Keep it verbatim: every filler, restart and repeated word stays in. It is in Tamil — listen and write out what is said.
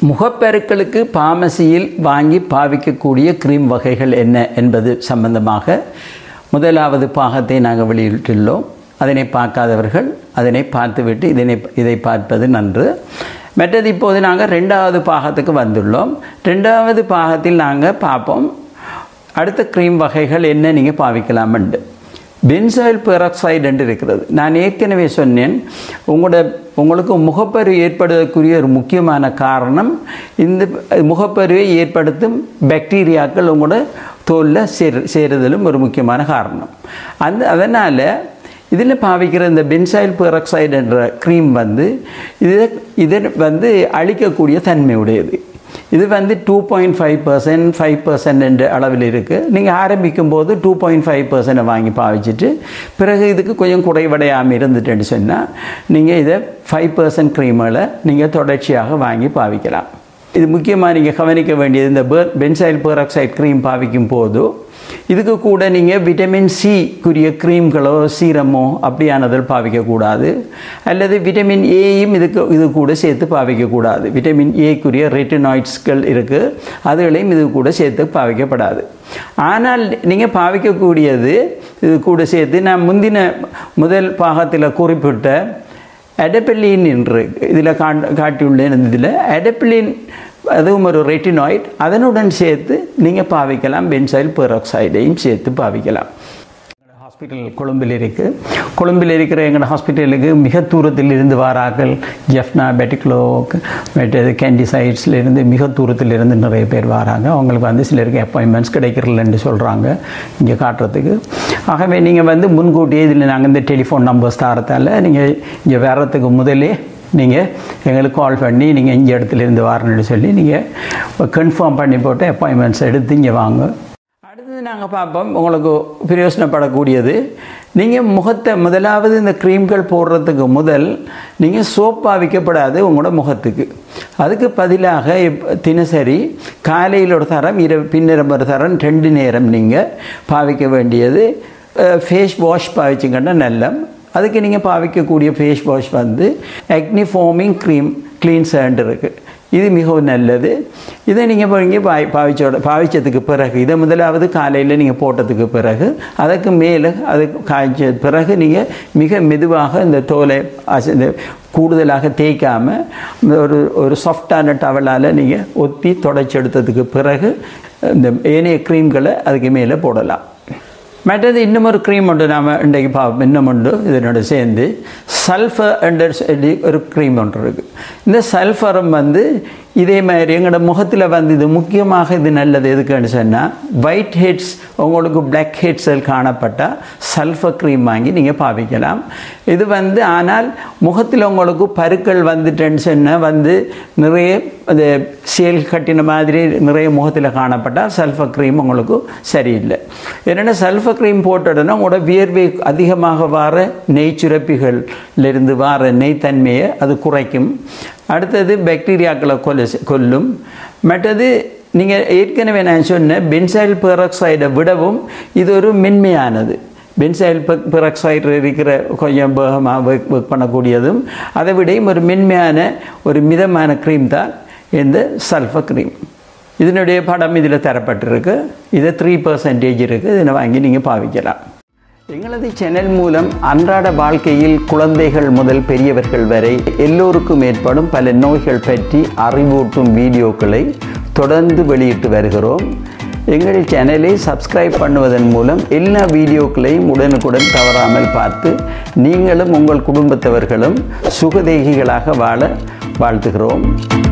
முகப்பெருக்களுக்கு பார்மசியில் வாங்கி பாவிக்கக்கூடிய க்ரீம் வகைகள் என்ன என்பது சம்பந்தமாக முதலாவது பாகத்தை நாங்கள் வெளியிட்டுள்ளோம். அதனை பார்க்காதவர்கள் அதனை பார்த்துவிட்டு இதனை இதை பார்ப்பது நன்று. மற்றது இப்போது நாங்கள் ரெண்டாவது பாகத்துக்கு வந்துள்ளோம். ரெண்டாவது பாகத்தில் நாங்கள் பார்ப்போம் அடுத்த க்ரீம் வகைகள் என்ன நீங்கள் பாவிக்கலாம்ண்டு. பென்சாயில் பெராக்சைடு என்று இருக்கிறது. நான் ஏற்கனவே சொன்னேன், உங்களோட உங்களுக்கு முகப்பரு ஏற்படுவதற்குரிய ஒரு முக்கியமான காரணம் இந்த முகப்பருவை ஏற்படுத்தும் பாக்டீரியாக்கள் உங்களோட தோலில் சேர் சேருதலும் ஒரு முக்கியமான காரணம். அந்த அதனால் இதில் பாவிக்கிற இந்த பென்சாயில் பெராக்சைடு என்ற க்ரீம் வந்து இதை இதை வந்து அழிக்கக்கூடிய தன்மை உடையது. இது வந்து two point five percent five percent என்ற அளவில் இருக்குது. நீங்கள் ஆரம்பிக்கும் போது டூ பாயிண்ட் ஃபைவ் பர்சன்ட்டை வாங்கி பாவிச்சுட்டு பிறகு இதுக்கு கொஞ்சம் குறைவடையாமல் இருந்துட்டுன்னு சொன்னால் நீங்கள் இதை ஃபைவ் பர்சன்ட் க்ரீம்களை நீங்கள் தொடர்ச்சியாக வாங்கி பாவிக்கலாம். இது முக்கியமாக நீங்கள் கவனிக்க வேண்டியது, இந்த பென்சாயில் பெராக்சைடு க்ரீம் பாவிக்கும் போது இதுக்கு கூட நீங்கள் விட்டமின் சிக்குரிய க்ரீம்களோ சீரமோ அப்படியானதில் பாவிக்கக்கூடாது. அல்லது விட்டமின் ஏயும் இதுக்கு இது கூட சேர்த்து பாவிக்கக்கூடாது. விட்டமின் ஏக்குரிய ரெட்டினாய்ட்ஸ்கள் இருக்குது, அதுகளையும் இது கூட சேர்த்து பாவிக்கப்படாது. ஆனால் நீங்கள் பாவிக்கக்கூடியது இது கூட சேர்த்து நான் முந்தின முதல் பாகத்தில் குறிப்பிட்ட அடெப்பலின் என்று இதில் கா காட்டியுள்ளேன். இதில் அடெப்பலின் அதுவும் ஒரு ரெட்டினாய்ட், அதனுடன் சேர்த்து நீங்கள் பாவிக்கலாம். பென்சாயில் பெராக்சைடையும் சேர்த்து பாவிக்கலாம். ஹாஸ்பிட்டல் கொழும்பில் இருக்குது. கொழும்பில் இருக்கிற எங்கள் ஹாஸ்பிட்டலுக்கு மிக தூரத்தில் இருந்து வாராக்கள். ஜெஃப்னா, பெட்டிக்லோ, மற்றது கேண்டிசைட்ஸ்லேருந்து மிக தூரத்தில் இருந்து நிறைய பேர் வராங்க. அவங்களுக்கு வந்து சிலருக்கு அப்பாயின்மெண்ட்ஸ் கிடைக்கிறதில்லன்னு சொல்கிறாங்க இங்கே காட்டுறதுக்கு. ஆகவே நீங்கள் வந்து முன்கூட்டியே இதில் நாங்கள் இந்த டெலிஃபோன் நம்பர்ஸ் தரத்தால் நீங்கள் இங்கே வர்றதுக்கு முதலே நீங்கள் எங்களுக்கு கால் பண்ணி நீங்கள் இங்கே இடத்துலேருந்து வரணுன்னு சொல்லி நீங்கள் கன்ஃபார்ம் பண்ணி போட்டு அப்பாயின்மெண்ட்ஸ் எடுத்து இங்கே வாங்க. அடுத்தது நாங்கள் பார்ப்போம் உங்களுக்கு பிரயோசனப்படக்கூடியது. நீங்கள் முகத்தை முதலாவது இந்த க்ரீம்கள் போடுறதுக்கு முதல் நீங்கள் சோப் பாவிக்கப்படாது உங்களோட முகத்துக்கு. அதுக்கு பதிலாக தினசரி காலையில் ஒரு தரம், இரவு பின்னரம் ஒரு தரம், ரெண்டு நேரம் நீங்கள் பாவிக்க வேண்டியது ஃபேஸ் வாஷ் பாவிச்சிங்கன்னா நல்ல. அதுக்கு நீங்கள் பாவிக்கக்கூடிய ஃபேஸ் வாஷ் வந்து ஆக்னி ஃபோமிங் க்ரீம் கிளீன்சர் இருக்குது. இது மிகவும் நல்லது. இதை நீங்கள் போய் பாய் பாவிச்சோட பாவிச்சதுக்கு பிறகு இதை முதலாவது காலையில் நீங்கள் போட்டதுக்கு பிறகு அதுக்கு மேலே அது காய்ச்ச பிறகு நீங்கள் மிக மெதுவாக இந்த தோலை இந்த கூடுதலாக தேய்க்காமல் ஒரு ஒரு சாஃப்டான டவலால் நீங்கள் ஒத்தி தொடச்சி எடுத்ததுக்கு பிறகு இந்த ஏனைய க்ரீம்களை அதுக்கு மேலே போடலாம். மற்றது இன்னும் ஒரு க்ரீம் உண்டு, நாம் இன்றைக்கு பார்ப்போம். இன்னும் உண்டு இதனோட சேர்ந்து சல்ஃபர் என்ற சொல்லி ஒரு க்ரீம் ஒன்று இருக்குது. இந்த சல்ஃபரும் வந்து இதே மாதிரி எங்களோட முகத்தில் வந்து இது முக்கியமாக இது நல்லது எதுக்குன்னு சொன்னால், ஒயிட் ஹெட்ஸ் உங்களுக்கு பிளாக் ஹெட்ஸில் காணப்பட்டால் சல்ஃபர் க்ரீம் வாங்கி நீங்கள் பாவிக்கலாம். இது வந்து ஆனால் முகத்தில் உங்களுக்கு பருக்கள் வந்துட்டேன்னு சொன்னால் வந்து நிறைய அது சேல் கட்டின மாதிரி நிறைய முகத்தில் காணப்பட்டால் சல்ஃபர் க்ரீம் உங்களுக்கு சரியில்லை. ஏன்னா சல்ஃபர் க்ரீம் போட்ட உடனே உங்களோட வியர்வை அதிகமாக வர நெய் சுரப்பிகளிலிருந்து வர நெய்த்தன்மையை அது குறைக்கும். அடுத்தது பாக்டீரியாக்களை கொல்ல கொல்லும். மற்றது நீங்கள் ஏற்கனவே நான் சொன்ன பென்சாயில் பெராக்சைடை விடவும் இது ஒரு மென்மையானது. பென்சாயில் பெராக்சைடு இருக்கிற கொஞ்சம் வேகமாக ஒர்க் ஒர்க் பண்ணக்கூடியதும் அதை விடையும் ஒரு மென்மையான ஒரு மிதமான க்ரீம் தான் இந்த சல்ஃபர் க்ரீம். இதனுடைய படம் இதில் தரப்பட்டிருக்கு. இது த்ரீ பர்சன்டேஜ் இருக்குது. இதனை வாங்கி நீங்கள் பாவிக்கலாம். எங்களது சேனல் மூலம் அன்றாட வாழ்க்கையில் குழந்தைகள் முதல் பெரியவர்கள் வரை எல்லோருக்கும் ஏற்படும் பல நோய்கள் பற்றி அறிவூட்டும் வீடியோக்களை தொடர்ந்து வெளியிட்டு வருகிறோம். எங்கள் சேனலை சப்ஸ்கிரைப் பண்ணுவதன் மூலம் எல்லா வீடியோக்களையும் உடனுக்குடன் தவறாமல் பார்த்து நீங்களும் உங்கள் குடும்பத்தவர்களும் சுகதேகிகளாக வாழ வாழ்த்துகிறோம்.